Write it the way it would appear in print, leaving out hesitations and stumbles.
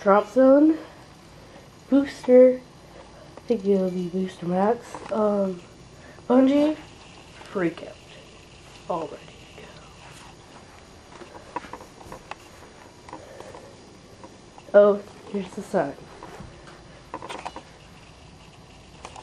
Drop Zone, Booster, I think it'll be Booster Max, Bungee, Freak Out. All ready to go. Oh, here's the sign.